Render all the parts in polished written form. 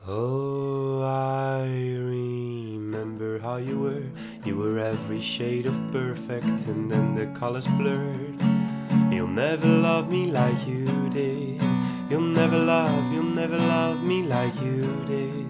Oh, I remember how you were. You were every shade of perfect, and then the colors blurred. You'll never love me like you did. You'll never love me like you did.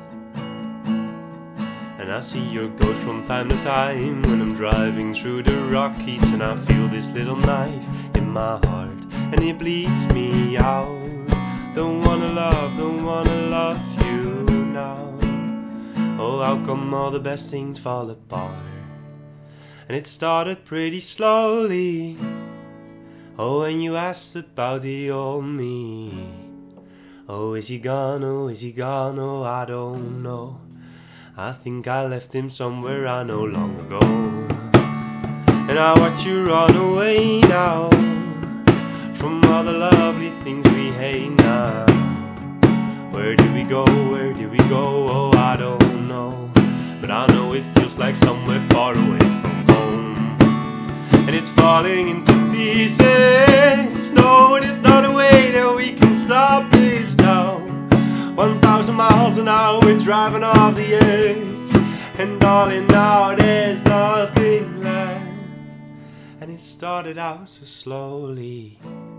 And I see your ghost from time to time when I'm driving through the Rockies, and I feel this little knife in my heart, and it bleeds me out. Don't wanna love you now. Oh, how come all the best things fall apart? And it started pretty slowly. Oh, when you asked about the old me. Oh, is he gone? Oh, is he gone? Oh, I don't know. I think I left him somewhere I know long ago. And I watch you run away now from all the lovely things we hate now. Where do we go? Where do we go? Oh, I don't know. But I know it feels like somewhere far away from home. And it's falling into pieces. No, there's not a way that we can stop this now. 1,000 miles an hour, we're driving off the edge. And darling, now there's nothing left. And it started out so slowly.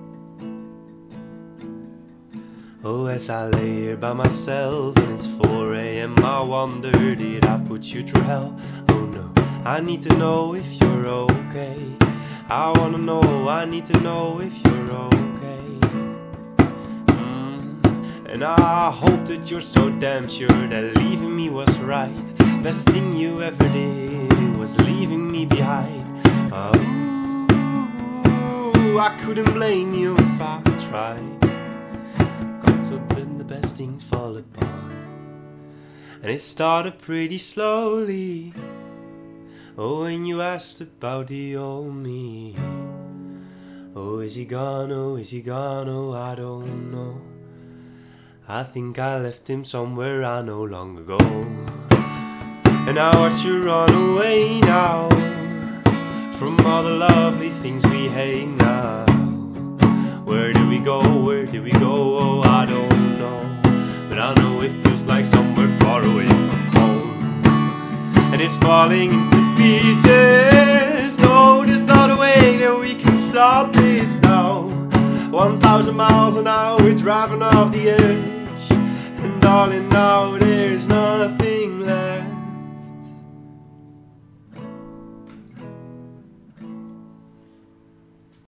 Oh, as I lay here by myself and it's 4 AM, I wonder, did I put you through hell? Oh no, I need to know if you're okay. I wanna know, I need to know if you're okay. And I hope that you're so damn sure that leaving me was right. Best thing you ever did was leaving me behind. Oh, I couldn't blame you if I tried. So then the best things fall apart. And it started pretty slowly. Oh, when you asked about the old me. Oh, is he gone? Oh, is he gone? Oh, I don't know. I think I left him somewhere I know long ago. And I watch you run away now from all the lovely things we hate now. Where do we go? Where do we go? Oh, I don't know. But I know it feels like somewhere far away from home. And it's falling into pieces. No, there's not a way that we can stop this now. 1,000 miles an hour, we're driving off the edge. And darling, now